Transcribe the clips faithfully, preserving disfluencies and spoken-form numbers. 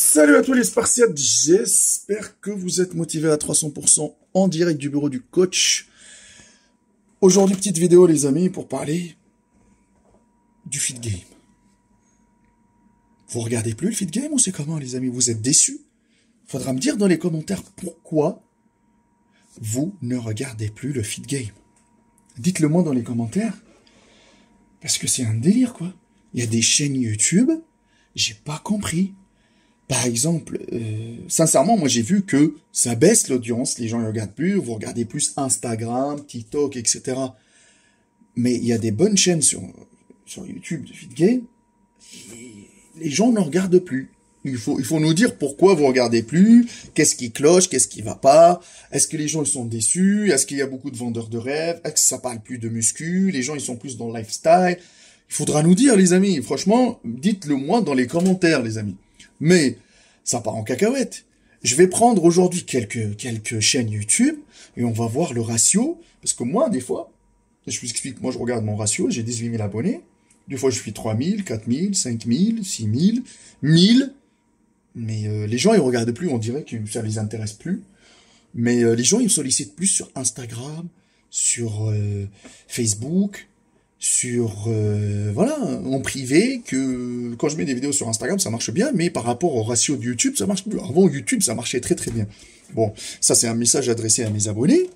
Salut à tous les Spartiates, j'espère que vous êtes motivés à trois cents pour cent en direct du bureau du coach. Aujourd'hui, petite vidéo les amis pour parler du feed game. Vous regardez plus le feed game ou c'est comment les amis? Vous êtes déçus? Faudra me dire dans les commentaires pourquoi vous ne regardez plus le feed game. Dites-le moi dans les commentaires. Parce que c'est un délire quoi. Il y a des chaînes YouTube, j'ai pas compris. Par exemple, euh, sincèrement, moi j'ai vu que ça baisse l'audience, les gens ne regardent plus, vous regardez plus Instagram, TikTok, et cetera. Mais il y a des bonnes chaînes sur, sur YouTube de feed game, et les gens ne regardent plus. Il faut, il faut nous dire pourquoi vous regardez plus, qu'est-ce qui cloche, qu'est-ce qui va pas, est-ce que les gens ils sont déçus, est-ce qu'il y a beaucoup de vendeurs de rêves, est-ce que ça parle plus de muscu, les gens ils sont plus dans le lifestyle. Il faudra nous dire les amis, franchement, dites-le moi dans les commentaires les amis. Mais ça part en cacahuète. Je vais prendre aujourd'hui quelques, quelques chaînes YouTube et on va voir le ratio. Parce que moi, des fois, je vous explique, moi je regarde mon ratio, j'ai dix-huit mille abonnés. Des fois je suis trois mille, quatre mille, cinq mille, six mille, mille. Mais euh, les gens ils regardent plus, on dirait que ça les intéresse plus. Mais euh, les gens ils me sollicitent plus sur Instagram, sur euh, Facebook, sur, euh, voilà, en privé, que quand je mets des vidéos sur Instagram, ça marche bien, mais par rapport au ratio de YouTube, ça marche plus. Avant, YouTube, ça marchait très très bien. Bon, ça c'est un message adressé à mes abonnés.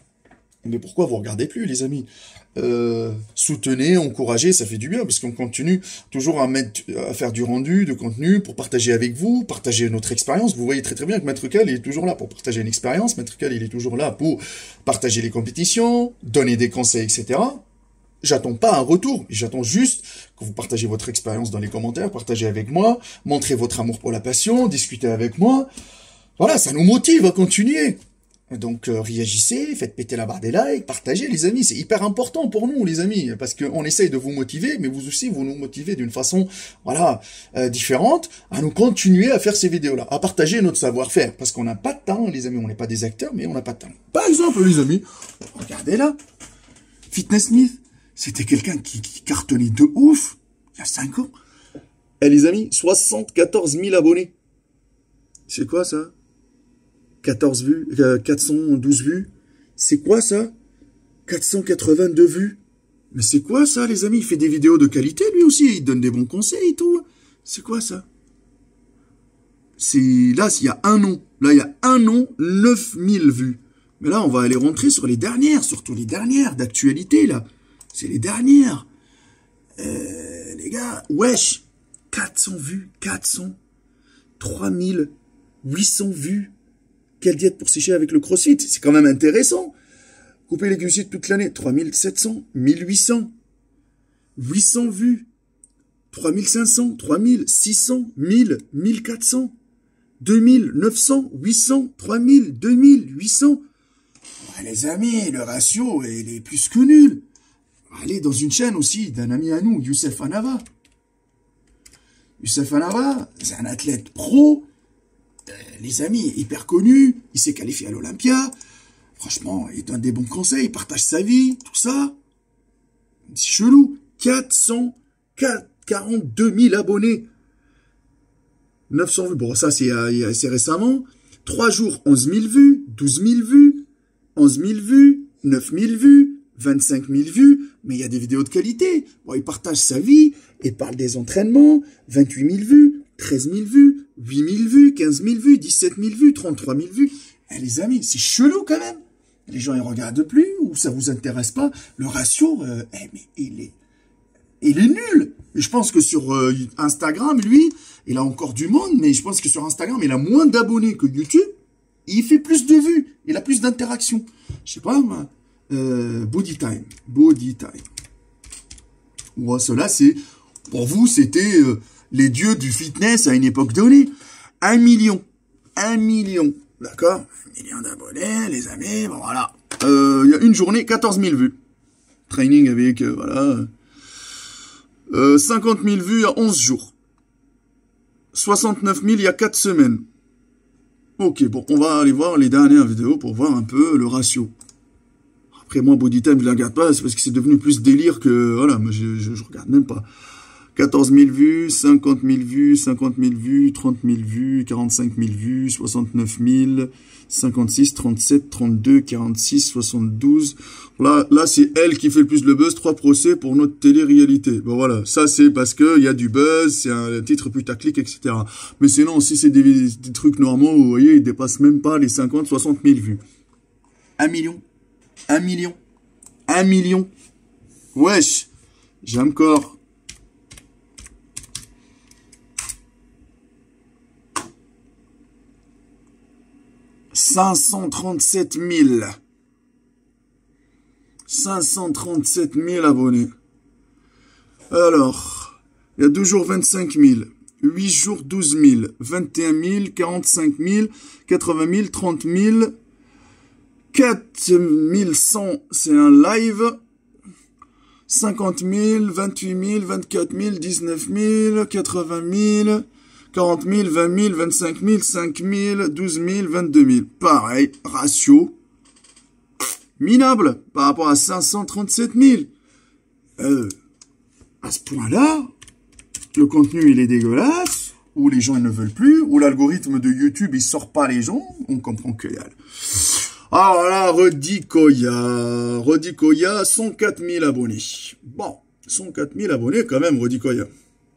Mais pourquoi vous regardez plus, les amis? euh, Soutenez, encouragez, ça fait du bien, parce qu'on continue toujours à mettre, à faire du rendu, de contenu, pour partager avec vous, partager notre expérience. Vous voyez très très bien que Maître Cal, il est toujours là pour partager une expérience. Maître Cal, il est toujours là pour partager les compétitions, donner des conseils, et cetera. J'attends pas un retour, j'attends juste que vous partagez votre expérience dans les commentaires, partagez avec moi, montrez votre amour pour la passion, discutez avec moi. Voilà, ça nous motive à continuer. Donc euh, réagissez, faites péter la barre des likes, partagez les amis, c'est hyper important pour nous les amis, parce qu'on essaye de vous motiver, mais vous aussi vous nous motivez d'une façon voilà euh, différente à nous continuer à faire ces vidéos-là, à partager notre savoir-faire, parce qu'on n'a pas de talent les amis, on n'est pas des acteurs, mais on n'a pas de talent. Par exemple les amis, regardez là, Fitness Smith. C'était quelqu'un qui, qui cartonnait de ouf, il y a cinq ans. Eh les amis, soixante-quatorze mille abonnés. C'est quoi ça? quatorze vues, euh, quatre cent douze vues. C'est quoi ça? quatre cent quatre-vingt-deux vues. Mais c'est quoi ça les amis? Il fait des vidéos de qualité lui aussi, il donne des bons conseils et tout. C'est quoi ça? C'est là, il y a un an. Là, il y a un an, neuf mille vues. Mais là, on va aller rentrer sur les dernières, surtout les dernières d'actualité là. C'est les dernières. Euh, les gars, wesh, quatre cents vues, quatre cents, trois mille huit cents vues. Quelle diète pour sécher avec le crossfit? C'est quand même intéressant. Couper les glucides toute l'année, trois mille sept cents, mille huit cents, huit cents vues, trois mille cinq cents, trois mille six cents, mille, mille quatre cents, deux mille neuf cents, huit cents, trois mille, deux mille, huit cents. Ouais, les amis, le ratio, il est plus que nul. Allez dans une chaîne aussi d'un ami à nous, Youssef Anava. Youssef Anava, c'est un athlète pro, euh, les amis, hyper connu, il s'est qualifié à l'Olympia. Franchement, il donne des bons conseils, il partage sa vie, tout ça. C'est chelou. quatre cent quarante-deux mille abonnés. neuf cents vues. Bon, ça, c'est euh, assez récemment. trois jours, onze mille vues, douze mille vues, onze mille vues, neuf mille vues, vingt-cinq mille vues, mais il y a des vidéos de qualité. Bon, il partage sa vie, il parle des entraînements, vingt-huit mille vues, treize mille vues, huit mille vues, quinze mille vues, dix-sept mille vues, trente-trois mille vues. Eh les amis, c'est chelou quand même. Les gens, ils regardent plus, ou ça vous intéresse pas. Le ratio, euh, eh, mais il est, il est nul. Et je pense que sur euh, Instagram, lui, il a encore du monde, mais je pense que sur Instagram, il a moins d'abonnés que YouTube. Et il fait plus de vues, il a plus d'interactions. Je sais pas, moi. Euh, body time, body time. Ouais, cela c'est, pour vous, c'était euh, les dieux du fitness à une époque donnée. Un million, un million, d'accord, un million d'abonnés, les amis. Bon voilà, euh, il y a une journée, quatorze mille vues. Training avec, euh, voilà, euh, cinquante mille vues il y a onze jours. soixante-neuf mille il y a quatre semaines. Ok, bon, on va aller voir les dernières vidéos pour voir un peu le ratio. Après, moi, Bodytime, je ne la regarde pas, c'est parce que c'est devenu plus délire que... Voilà, moi, je, je, je regarde même pas. quatorze mille vues, cinquante mille vues, cinquante mille vues, trente mille vues, quarante-cinq mille vues, soixante-neuf mille, cinquante-six, trente-sept, trente-deux, quarante-six, soixante-douze. Là, là c'est elle qui fait le plus le buzz. Trois procès pour notre télé-réalité. Bon voilà, ça c'est parce que il y a du buzz, c'est un titre putaclic, et cetera. Mais sinon, si c'est des, des trucs normaux, vous voyez, ils dépassent même pas les cinquante, soixante mille vues. Un million. Un million. Un million. Wesh. J'ai encore. cinq cent trente-sept mille. cinq cent trente-sept mille abonnés. Alors, il y a deux jours vingt-cinq mille. huit jours douze mille. vingt et un mille, quarante-cinq mille, quatre-vingt mille, trente mille. quatre mille cent, c'est un live. cinquante mille, vingt-huit mille, vingt-quatre mille, dix-neuf mille, quatre-vingt mille, quarante mille, vingt mille, vingt-cinq mille, cinq mille, douze mille, vingt-deux mille. Pareil, ratio minable par rapport à cinq cent trente-sept mille. Euh, à ce point-là, le contenu, il est dégueulasse, ou les gens, ils ne veulent plus, ou l'algorithme de YouTube, il sort pas les gens, on comprend que dalle. Alors là, Rodikoya, Rodikoya, cent quatre mille abonnés. Bon, cent quatre mille abonnés quand même, Rodikoya.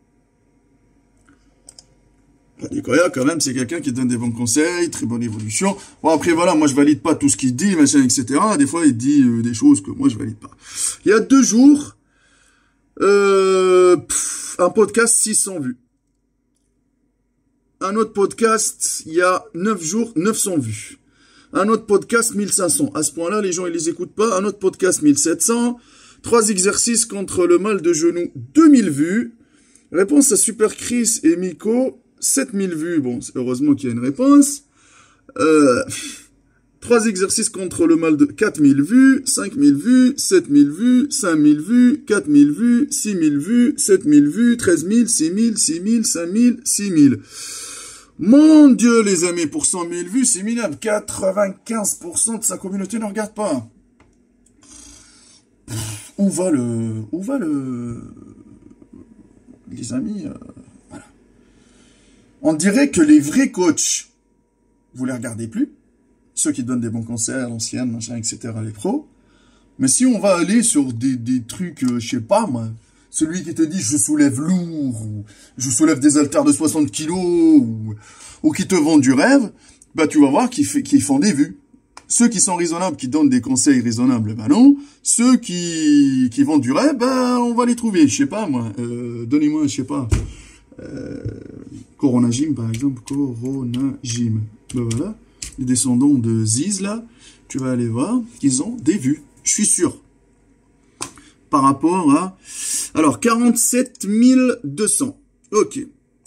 Rodikoya, quand même, c'est quelqu'un qui donne des bons conseils, très bonne évolution. Bon, après, voilà, moi, je valide pas tout ce qu'il dit, machin, et cetera. Des fois, il dit euh, des choses que moi, je valide pas. Il y a deux jours, euh, pff, un podcast, six cents vues. Un autre podcast, il y a neuf jours, neuf cents vues. Un autre podcast, mille cinq cents. À ce point-là, les gens, ils les écoutent pas. Un autre podcast, mille sept cents. Trois exercices contre le mal de genou, deux mille vues. Réponse à Super Chris et Miko, sept mille vues. Bon, heureusement qu'il y a une réponse. Euh, trois exercices contre le mal de quatre mille vues, cinq mille vues, sept mille vues, cinq mille vues, quatre mille vues, six mille vues, sept mille vues, treize mille, six mille, six mille, cinq mille, six mille. Mon Dieu, les amis, pour cent mille vues, c'est minable. quatre-vingt-quinze pour cent de sa communauté ne regarde pas. Pff, où va le... Où va le... Les amis, euh, voilà. On dirait que les vrais coachs, vous les regardez plus. Ceux qui donnent des bons conseils à l'ancienne, machin, et cetera, les pros. Mais si on va aller sur des, des trucs, euh, je sais pas, moi... Celui qui te dit je soulève lourd, ou je soulève des haltères de soixante kilos, ou, ou qui te vend du rêve, bah tu vas voir qu'ils qu'ils font des vues. Ceux qui sont raisonnables, qui donnent des conseils raisonnables, bah non. Ceux qui, qui vendent du rêve, bah on va les trouver. Je sais pas moi, euh, donnez-moi, je sais pas, euh, Corona Gym par exemple, Corona Gym. Bah voilà, les descendants de Ziz là, tu vas aller voir qu'ils ont des vues. Je suis sûr. Par rapport à... Alors, quarante-sept mille deux cents. Ok.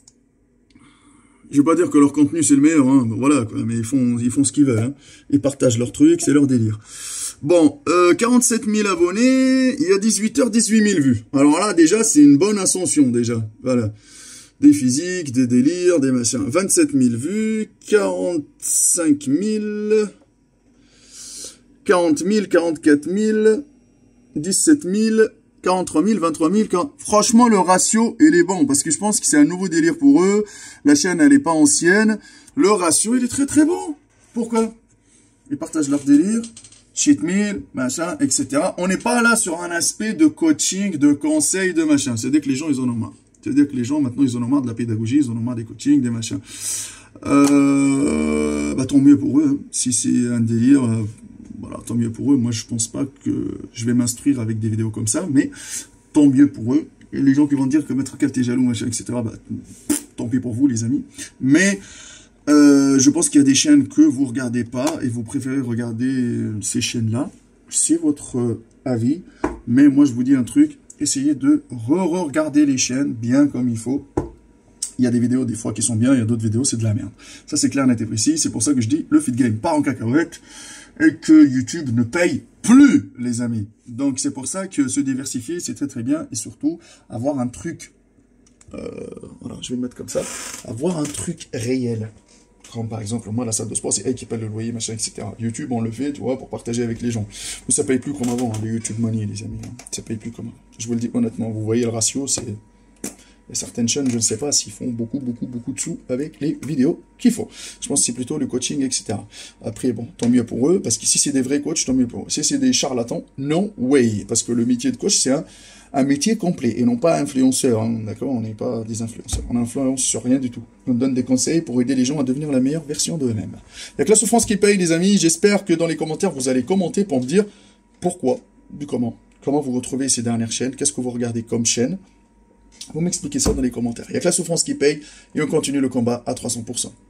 Je vais pas dire que leur contenu, c'est le meilleur, hein. Bon, voilà, quoi. Mais ils font, ils font ce qu'ils veulent, hein. Ils partagent leurs trucs, c'est leur délire. Bon, euh, quarante-sept mille abonnés, il y a dix-huit heures, dix-huit mille vues. Alors là, déjà, c'est une bonne ascension, déjà. Voilà. Des physiques, des délires, des machins. vingt-sept mille vues, quarante-cinq mille, quarante mille, quarante-quatre mille... dix-sept mille, quarante-trois mille, vingt-trois mille, quarante... Franchement, le ratio, il est bon, parce que je pense que c'est un nouveau délire pour eux. La chaîne, elle est pas ancienne. Le ratio, il est très très bon. Pourquoi? Ils partagent leur délire, cheat meal, machin, et cetera. On n'est pas là sur un aspect de coaching, de conseil, de machin. C'est-à-dire que les gens, ils en ont marre. C'est-à-dire que les gens, maintenant, ils en ont marre de la pédagogie, ils en ont marre des coachings, des machins. Euh, bah, tant mieux pour eux. Hein. Si c'est un délire... Euh, Voilà, tant mieux pour eux. Moi, je pense pas que je vais m'instruire avec des vidéos comme ça, mais tant mieux pour eux. Et les gens qui vont dire que Maître Cal, t'es jaloux, machin, et cetera, bah, tant pis pour vous, les amis. Mais euh, je pense qu'il y a des chaînes que vous regardez pas et vous préférez regarder ces chaînes-là. C'est votre avis. Mais moi, je vous dis un truc. Essayez de re-regarder les chaînes bien comme il faut. Il y a des vidéos, des fois, qui sont bien. Il y a d'autres vidéos, c'est de la merde. Ça, c'est clair, net et précis. C'est pour ça que je dis, le feed game part en cacahuète. Et que YouTube ne paye plus, les amis. Donc, c'est pour ça que se diversifier, c'est très très bien. Et surtout, avoir un truc, euh, voilà, je vais le mettre comme ça, avoir un truc réel. Comme par exemple, moi, la salle de sport, c'est elle qui paye le loyer, machin, et cetera. YouTube, on le fait, tu vois, pour partager avec les gens. Mais ça paye plus comme avant, hein, les YouTube Money, les amis. Hein. Ça paye plus comme avant. Je vous le dis honnêtement, vous voyez le ratio, c'est... Il y a certaines chaînes, je ne sais pas s'ils font beaucoup, beaucoup, beaucoup de sous avec les vidéos qu'il faut. Je pense que c'est plutôt le coaching, et cetera. Après, bon, tant mieux pour eux, parce que si c'est des vrais coachs, tant mieux pour eux. Si c'est des charlatans, no way. Parce que le métier de coach, c'est un, un métier complet, et non pas influenceur, hein, d'accord? On n'est pas des influenceurs. On influence sur rien du tout. On donne des conseils pour aider les gens à devenir la meilleure version d'eux-mêmes. Il n'y a que la souffrance qui paye, les amis. J'espère que dans les commentaires, vous allez commenter pour me dire pourquoi, du comment. Comment vous retrouvez ces dernières chaînes, qu'est-ce que vous regardez comme chaîne. Vous m'expliquez ça dans les commentaires. Il n'y a que la souffrance qui paye et on continue le combat à trois cents pour cent.